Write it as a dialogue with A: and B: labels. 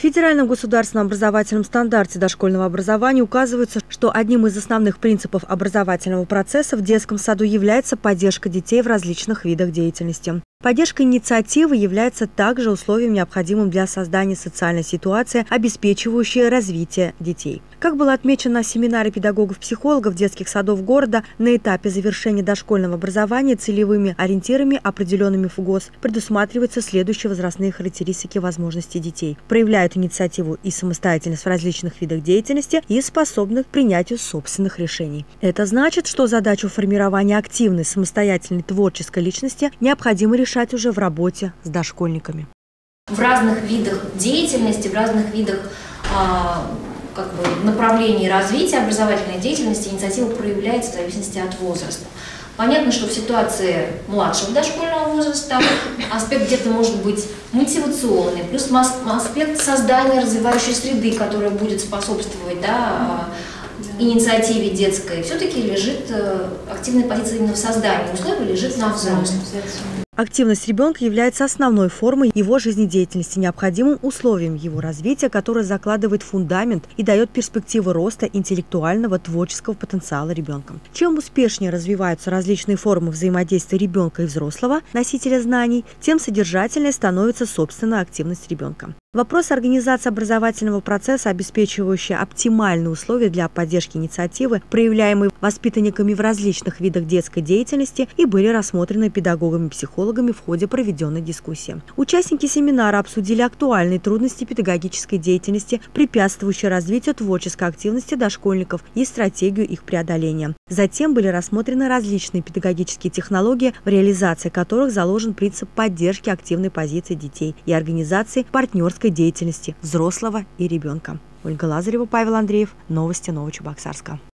A: Федеральном государственном образовательном стандарте дошкольного образования указывается, что одним из основных принципов образовательного процесса в детском саду является поддержка детей в различных видах деятельности. Поддержка инициативы является также условием, необходимым для создания социальной ситуации, обеспечивающей развитие детей. Как было отмечено на семинаре педагогов-психологов детских садов города, на этапе завершения дошкольного образования целевыми ориентирами, определенными в ГОС, предусматриваются следующие возрастные характеристики возможностей детей. Проявляют инициативу и самостоятельность в различных видах деятельности и способны к принятию собственных решений. Это значит, что задачу формирования активной, самостоятельной, творческой личности необходимо решать уже в работе с дошкольниками.
B: В разных видах деятельности, в разных видах направлений развития образовательной деятельности инициатива проявляется в зависимости от возраста. Понятно, что в ситуации младшего дошкольного возраста аспект где-то может быть мотивационный, плюс аспект создания развивающей среды, которая будет способствовать инициативе детской, все-таки лежит активная позиция именно в создании условий, лежит на взрослых.
A: Активность ребенка является основной формой его жизнедеятельности, необходимым условием его развития, которое закладывает фундамент и дает перспективы роста интеллектуального, творческого потенциала ребенка. Чем успешнее развиваются различные формы взаимодействия ребенка и взрослого, носителя знаний, тем содержательнее становится собственная активность ребенка. Вопрос организации образовательного процесса, обеспечивающий оптимальные условия для поддержки инициативы, проявляемой воспитанниками в различных видах детской деятельности, и были рассмотрены педагогами-психологами в ходе проведенной дискуссии. Участники семинара обсудили актуальные трудности педагогической деятельности, препятствующие развитию творческой активности дошкольников, и стратегию их преодоления. Затем были рассмотрены различные педагогические технологии, в реализации которых заложен принцип поддержки активной позиции детей и организации партнерской деятельности взрослого и ребенка. Ольга Лазарева, Павел Андреев. Новости Новочебоксарска.